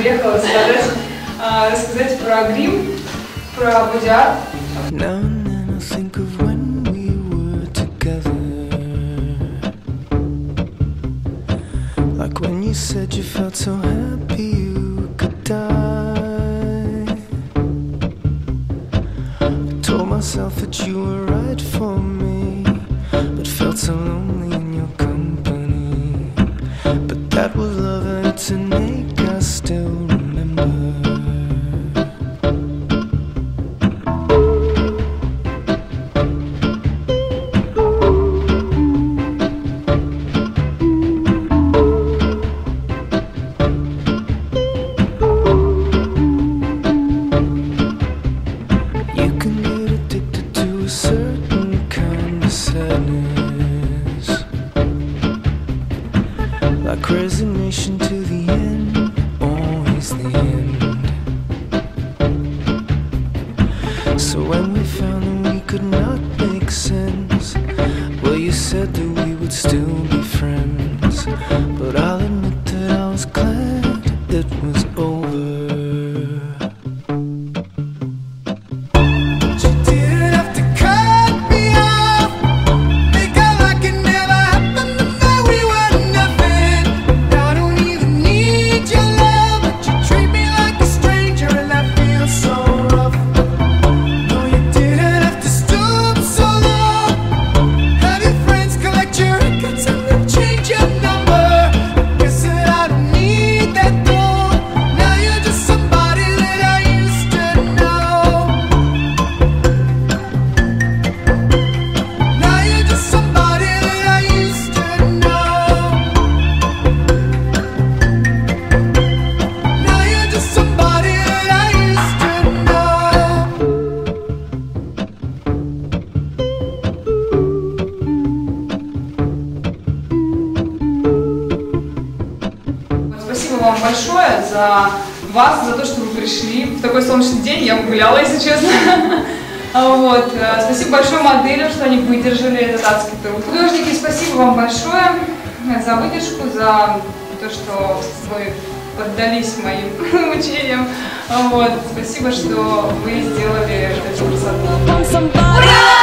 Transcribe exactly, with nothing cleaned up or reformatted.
приехала рассказать, рассказать про грим, про бодиарт. Like when you said you felt so happy you could die. I told myself that you were right for me, but felt so lonely in your company. But that was love and it's an ache I still remember. Like resignation to the end, always the end. So when we found that we could not make sense, well, you said that we would still be friends. But I'll admit that I was glad it was over. Спасибо вам большое за вас, за то, что вы пришли. В такой солнечный день я гуляла, если честно. Вот. Спасибо большое моделям, что они выдержали этот адский труд. Художники, спасибо вам большое за выдержку, за то, что вы поддались моим мучениям. Вот. Спасибо, что вы сделали эту красоту. Ура!